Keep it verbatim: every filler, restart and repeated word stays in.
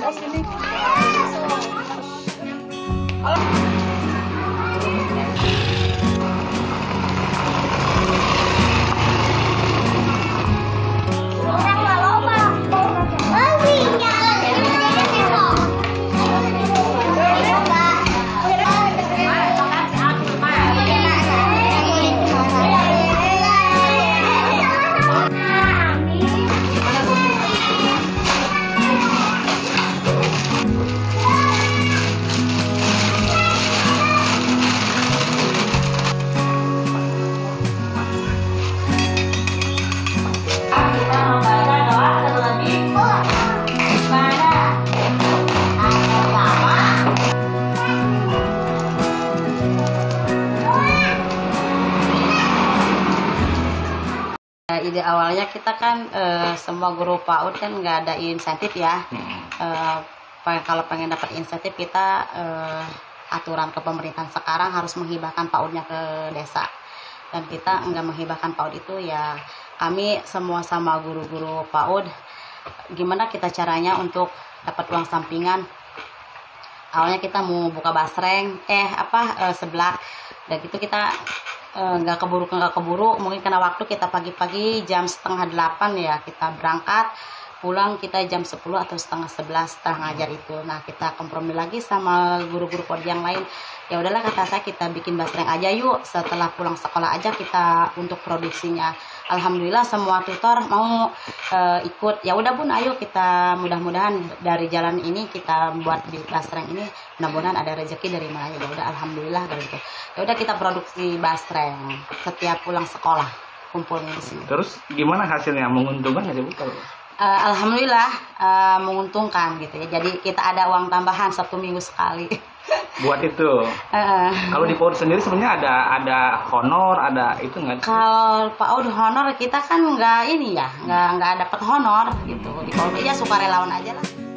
pas ini. Ide awalnya kita kan e, semua guru PAUD kan nggak ada insentif ya. E, kalau pengen dapat insentif kita e, aturan kepemerintahan sekarang harus menghibahkan PAUD-nya ke desa. Dan kita nggak menghibahkan PAUD itu ya kami semua sama guru-guru PAUD. Gimana kita caranya untuk dapat uang sampingan? Awalnya kita mau buka basreng, eh apa e, seblak. Dan gitu kita nggak e, keburu nggak keburu mungkin karena waktu kita pagi-pagi jam setengah delapan ya kita berangkat, pulang kita jam sepuluh atau setengah sebelas setelah ngajar itu. Nah kita kompromi lagi sama guru-guru PAUD yang lain, ya udahlah kata saya kita bikin basreng aja yuk, setelah pulang sekolah aja kita untuk produksinya. Alhamdulillah semua tutor mau e, ikut, ya udah bun ayo kita mudah-mudahan dari jalan ini kita buat di basreng ini mudah-mudahan ada rezeki dari mana. Ya udah alhamdulillah dari itu. Ya udah kita produksi basreng setiap pulang sekolah kumpulnya di sini. Terus gimana hasilnya, menguntungkan nggak sih Bu? Kalau Uh, Alhamdulillah uh, menguntungkan gitu ya. Jadi kita ada uang tambahan satu minggu sekali. Buat itu. Uh, Kalau di PAUD sendiri sebenarnya ada ada honor, ada itu nggak? Kalau PAUD honor kita kan nggak ini ya, nggak nggak dapat honor gitu. Di PAUD ya sukarelawan aja lah.